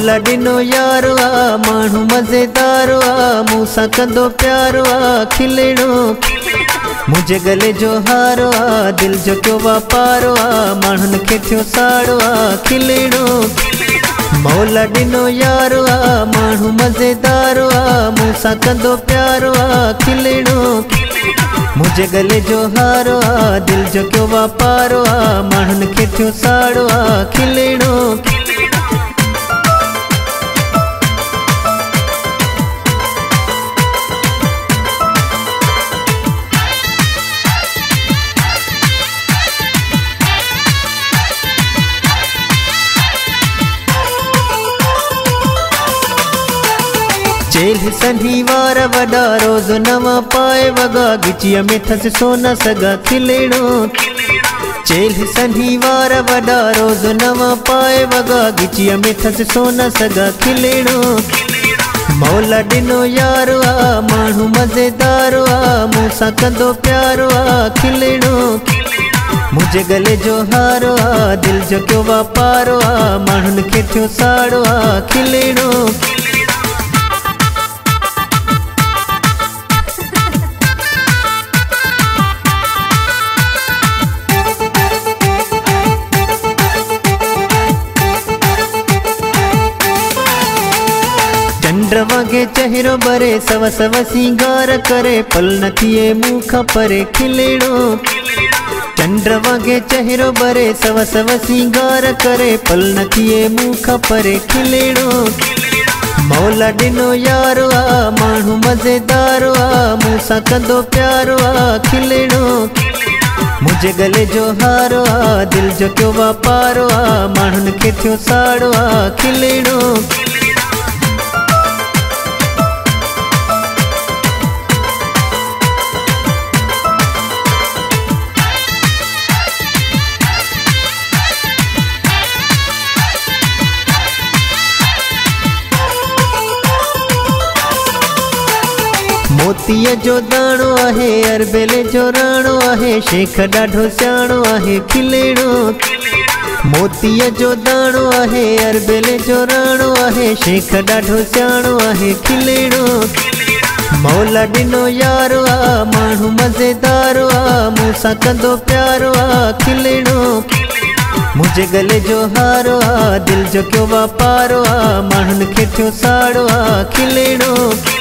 मौला ॾिनो यारो आ माण्हू मज़ेदारो आ मूंसां कंदो प्यारो आ खिलणो मुझे गले जो हारो आ दिल जो क्यों वापारो आ माण्हुनि खे थियो साड़ो आ खिलणो मौला ॾिनो यारो आ माण्हू मज़ेदारो आ मूंसां कंदो प्यारो आ खिलणो मुझे गले जो हारो आ दिल जो क्यों वापारो आ माण्हुनि खे थियो साड़ो आ खिलणो चेल शनिवार वॾा रोज़ नवा पाए वॻा गिचीअ में थस सोना सगा खिलणो चेल शनिवार वॾा रोज़ नवा पाए वॻा गिचीअ में थस सोना सगा खिलणो मौला ॾिनो यारो आ माण्हू मज़ेदारो आ मूंसां कंदो प्यारो आ खिलणो मुझे गले जो हारो आ दिल जो क्यों वापारो आ माण्हुनि खे थियो साड़ो आ खिलणो चंद्र वागे चेहरो बरे सव सव सिंगार करे पल न थिए मुँह खां परे खिलणो चंद्र वागे चेहरो बरे सव सव सिंगार करे पल न थिए मुँह खां परे खिलणो मौला ॾिनो यारो आ माण्हू मज़ेदारो आ मूंसां कंदो प्यारो आ खिलणो मुझे गले जो हारो आ दिल जो क्यों वापारो आ माण्हुनि खे थियो साड़ो आ खिलणो मोतीअ जो दाणो आहे अरबेले जो राणो आहे शेख ॾाढो सियाणो आहे खिलणो मोतीअ जो दाणो आहे अरबेले जो राणो आहे शेख ॾाढो सियाणो आहे खिलणो मौला ॾिनो यारो आ माण्हू मज़ेदारो आ मूंसां कंदो प्यारो आ खिलणो मुझे गले जो हारो आ दिल जो क्यों वापारो आ माण्हुनि खे थियो साड़ो आ खिलणो